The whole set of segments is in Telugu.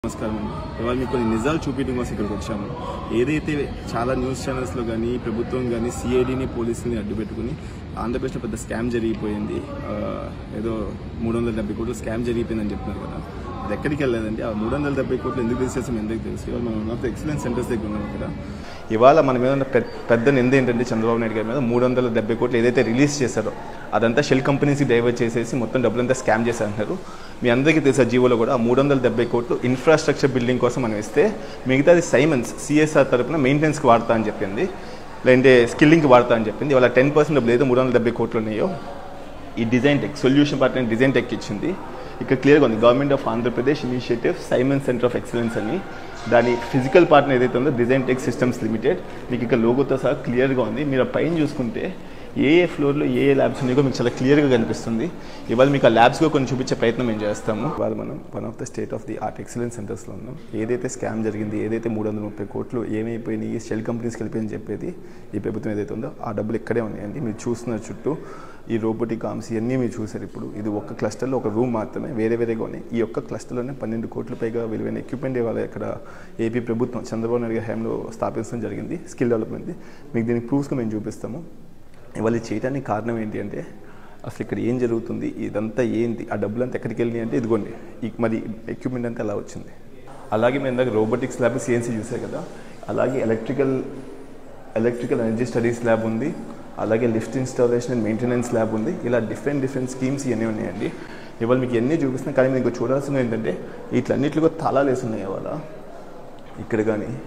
నమస్కారం అండి. ఇవాళ మీకు కొన్ని నిజాలు చూపించడం కోసం ఇక్కడికి వచ్చాము. ఏదైతే చాలా న్యూస్ ఛానల్స్లో కానీ ప్రభుత్వం కానీ సిఐడిని పోలీసుని అడ్డుపెట్టుకుని ఆంధ్రప్రదేశ్లో పెద్ద స్కామ్ జరిగిపోయింది, ఏదో 370 కోట్లు స్కామ్ జరిగిపోయిందని చెప్తున్నారు కదా. అది ఎక్కడికి వెళ్ళలేదండి. ఆ 370 కోట్లు ఎందుకు తీసేసాం ఎందుకు తెలుసు. ఇవాళ మనం one of the excellence centres దగ్గర ఉన్నాం ఇక్కడ. ఇవాళ మన మీద ఉన్న పెద్ద నింద ఏంటంటే చంద్రబాబు నాయుడు గారి మీద 370 కోట్లు ఏదైతే రిలీజ్ చేశారో అదంతా షెల్ కంపెనీస్కి డైవర్ట్ చేసేసి మొత్తం డబ్బులంతా స్కామ్ చేశారంటారు. మీ అందరికీ తెలుసా జీవోలో కూడా 370 కోట్లు ఇన్ఫ్రాస్ట్రక్చర్ బిల్డింగ్ కోసం మనం ఇస్తే మిగతాది సైమన్స్ సిఎస్ఆర్ తరపున మెయింటెనెన్స్కి వాడతా అని చెప్పింది, లేదంటే స్కిల్లింగ్కి వాడతా అని చెప్పింది. ఇవాళ 10% డబ్బులు ఏదో 370 కోట్లు ఉన్నాయో ఈ design tech solution partner design tech ఇచ్చింది. ఇక్కడ క్లియర్గా ఉంది government of Andhra Pradesh initiative Siemens centre of excellence అని. దాని ఫిజికల్ పార్ట్నర్ ఏదైతే ఉందో డిజైన్ టెక్ సిస్టమ్స్ లిమిటెడ్. మీకు ఇక్కడ లోగోతో సహా క్లియర్గా ఉంది. మీరు పైన చూసుకుంటే ఏ ఫ్లోర్లో ఏ ల్యాబ్స్ ఉన్నాయో మీకు చాలా క్లియర్గా కనిపిస్తుంది. ఇవాళ మీకు ఆ ల్యాబ్స్గా కొన్ని చూపించే ప్రయత్నం మేము చేస్తాము. ఇవాళ మనం one of the state of the art excellence సెంటర్స్లో ఉన్నాం. ఏదైతే స్కామ్ జరిగింది, ఏదైతే 330 కోట్లు ఏమైపోయినాయి షెల్ కంపెనీస్కి వెళ్ళిపోయిందని చెప్పేది ఈ ప్రభుత్వం ఏదైతే ఉందో ఆ డబ్బులు ఇక్కడే ఉన్నాయండి. మీరు చూస్తున్నారు చుట్టూ ఈ రోబోటిక్ ఆర్మ్స్ ఇవన్నీ మీరు చూసారు. ఇప్పుడు ఇది ఒక్క క్లస్టర్లో ఒక రూమ్ మాత్రమే, వేరేగా ఉన్నాయి. ఈ ఒక్క క్లస్టర్లోనే 12 కోట్ల పైగా విలువైన ఎక్విప్మెంట్ ఇవాళ ఇక్కడ ఏపీ ప్రభుత్వం చంద్రబాబు నాయుడు గారి హయాంలో స్థాపించడం జరిగింది, స్కిల్ డెవలప్మెంట్. మీకు దీనికి ప్రూఫ్స్గా మేము చూపిస్తాము. ఇవాళ చేయడానికి కారణం ఏంటి అంటే అసలు ఇక్కడ ఏం జరుగుతుంది, ఇదంతా ఏంటి, ఆ డబ్బులంతా ఎక్కడికి వెళ్ళినాయి అంటే ఇదిగోండి మరి ఎక్విప్మెంట్ అంతా ఎలా వచ్చింది. అలాగే మేము ఇందాక రోబోటిక్స్ ల్యాబ్ సిఎన్సీ చూసారు కదా, అలాగే ఎలక్ట్రికల్ ఎనర్జీ స్టడీస్ ల్యాబ్ ఉంది, అలాగే lift installation and maintenance lab ఉంది. ఇలా డిఫరెంట్ స్కీమ్స్ ఇవన్నీ ఉన్నాయండి. ఇవాళ మీకు ఎన్ని చూపిస్తున్నాయి, కానీ మీకు చూడాల్సింది ఏంటంటే వీటిలన్నింటిలో తాళాలు వేసి ఉన్నాయి. ఇవాళ ఇక్కడ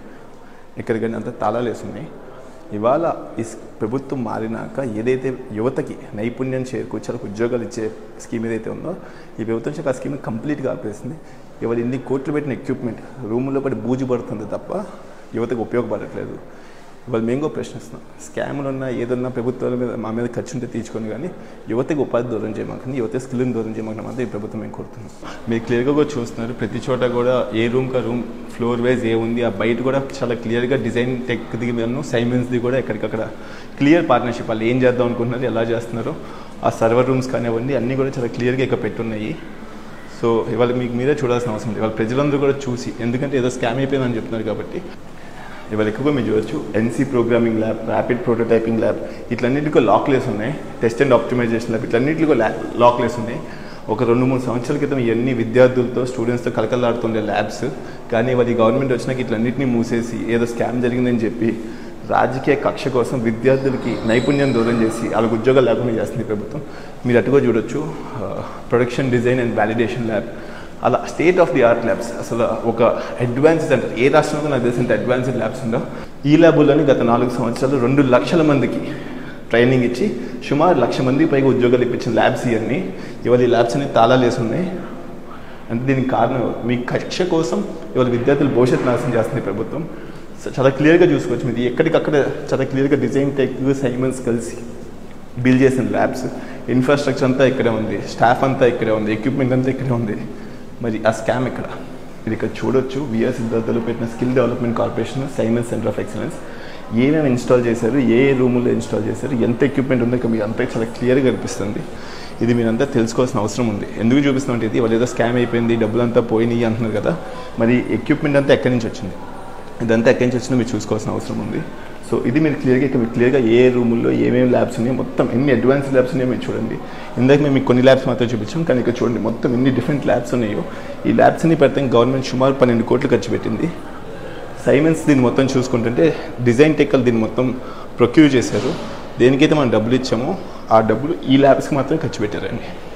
కానీ అంతా తాళాలు వేసి ఉన్నాయి. ఇవాళ ఈ ప్రభుత్వం మారినాక ఏదైతే యువతకి నైపుణ్యం చేకూర్చాలకు ఉద్యోగాలు ఇచ్చే స్కీమ్ ఏదైతే ఉందో ఈ ప్రభుత్వం ఆ స్కీమ్ని కంప్లీట్గా ఆపేసింది. ఇవాళ ఇన్ని కోట్లు పెట్టిన ఎక్విప్మెంట్ రూముల్లో పడి బూజు పడుతుంది తప్ప యువతకు ఉపయోగపడట్లేదు. ఇవాళ మేము ప్రశ్నిస్తున్నాం, స్కామ్లు ఉన్నా ఏదన్నా ప్రభుత్వాల మీద మా మీద ఖర్చు ఉంటే తీర్చుకొని కానీ యువతకు ఉపాధి దూరం చేయమాకండి, యువత స్కిల్ని దూరం చేయమాకండి మాత్రం ఈ ప్రభుత్వం మేము కోరుతున్నాం. మీరు క్లియర్గా కూడా చూస్తున్నారు, ప్రతి చోట కూడా ఏ రూమ్ ఫ్లోర్ వైజ్ ఏ ఉంది, ఆ బయట కూడా చాలా క్లియర్గా డిజైన్ టెక్ దిగిను సైమెన్స్ది కూడా ఎక్కడికక్కడ క్లియర్ పార్ట్నర్షిప్. వాళ్ళు ఏం చేద్దాం అనుకుంటున్నారు, ఎలా చేస్తున్నారో ఆ సర్వర్ రూమ్స్ కానివ్వండి అన్నీ కూడా చాలా క్లియర్గా ఇక్కడ పెట్టున్నాయి. సో ఇవాళ మీకు మీరే చూడాల్సిన అవసరం ఉంది. ఇవాళ ప్రజలందరూ కూడా చూసి, ఎందుకంటే ఏదో స్కామ్ అయిపోయిందని చెప్తున్నారు కాబట్టి ఇవాళ ఎక్కువగా మీరు చూడవచ్చు NC programming lab, rapid prototyping lab, ఇట్లన్నింటికో లాక్లెస్ ఉన్నాయి. టెస్ట్ అండ్ ఆప్టిమైజేషన్ ల్యాబ్, ఇట్లన్నింటికో లాక్లెస్ ఉన్నాయి. ఒక 2-3 సంవత్సరాల క్రితం ఇవన్నీ విద్యార్థులతో స్టూడెంట్స్తో కలకలాడుతుండే ల్యాబ్స్, కానీ ఇవాళ గవర్నమెంట్ వచ్చినాక ఇట్లన్నింటినీ మూసేసి ఏదో స్కామ్ జరిగిందని చెప్పి రాజకీయ కక్ష కోసం విద్యార్థులకి నైపుణ్యం దూరం చేసి వాళ్ళకి ఉద్యోగాలు లేకుండా చేస్తుంది ప్రభుత్వం. మీరు అటుగా చూడొచ్చు production design and validation lab, అలా state of the art labs. అసలు ఒక అడ్వాన్స్ సెంటర్ ఏ రాష్ట్రంలో నాకు తెలిసిన అడ్వాన్స్డ్ ల్యాబ్స్ ఉండవు. ఈ ల్యాబుల్లోని గత 4 సంవత్సరాలు 2 లక్షల మందికి ట్రైనింగ్ ఇచ్చి సుమారు 1,00,000 మందికి పైగా ఉద్యోగాలు ఇప్పించిన ల్యాబ్స్ ఇవన్నీ. ఇవాళ ఈ ల్యాబ్స్ అన్ని తాళాలు వేసి ఉన్నాయి. అంటే దీనికి కారణం మీ కక్ష కోసం ఇవాళ విద్యార్థులు భవిష్యత్తు నాశనం చేస్తుంది ప్రభుత్వం. చాలా క్లియర్గా చూసుకోవచ్చు. మీది ఎక్కడికక్కడ చాలా క్లియర్గా డిజైన్ టెక్ సైమన్స్ కలిసి బిల్డ్ చేసిన ల్యాబ్స్. ఇన్ఫ్రాస్ట్రక్చర్ అంతా ఇక్కడే ఉంది, స్టాఫ్ అంతా ఇక్కడే ఉంది, ఎక్విప్మెంట్ అంతా ఇక్కడే ఉంది. మరి ఆ స్కామ్ ఇక్కడ మీరు ఇక్కడ చూడొచ్చు. విఆర్ సిద్ధార్థలో పెట్టిన skill development corporation Siemens centre of excellence ఏమేమి ఇన్స్టాల్ చేశారు, ఏ రూముల్లో ఇన్స్టాల్ చేశారు, ఎంత ఎక్విప్మెంట్ ఉందో మీకు అంతా చాలా క్లియర్గా కనిపిస్తుంది. ఇది మీరంతా తెలుసుకోవాల్సిన అవసరం ఉంది. ఎందుకు చూపిస్తున్నామంటే ఇది వాళ్ళు ఏదో స్కామ్ అయిపోయింది డబ్బులంతా పోయినాయి అంటున్నారు కదా, మరి ఎక్విప్మెంట్ అంతా ఎక్కడి నుంచి వచ్చింది, ఇదంతా ఎక్కడి నుంచి వచ్చిందో మీరు చూసుకోవాల్సిన అవసరం ఉంది. సో ఇది మీరు క్లియర్గా ఏ రూముల్లో ఏమేమి ల్యాబ్స్ ఉన్నాయో మొత్తం ఎన్ని అడ్వాన్స్ ల్యాబ్స్ ఉన్నాయో మీరు చూడండి. ఇందాక మేము మీకు కొన్ని ల్యాబ్స్ మాత్రం చూపించాం, కానీ ఇక్కడ చూడండి మొత్తం ఎన్ని డిఫరెంట్ ల్యాబ్స్ ఉన్నాయో. ఈ ల్యాబ్స్ అన్ని పెడితే గవర్నమెంట్ సుమారు 12 కోట్లు ఖర్చు పెట్టింది. సైమెన్స్ దీన్ని మొత్తం చూసుకుంటుంటే డిజైన్ టెక్కలు దీన్ని మొత్తం ప్రొక్యూర్ చేశారు. దేనికైతే మనం డబ్బులు ఇచ్చామో ఆ డబ్బులు ఈ ల్యాబ్స్కి మాత్రం ఖర్చు పెట్టారండి.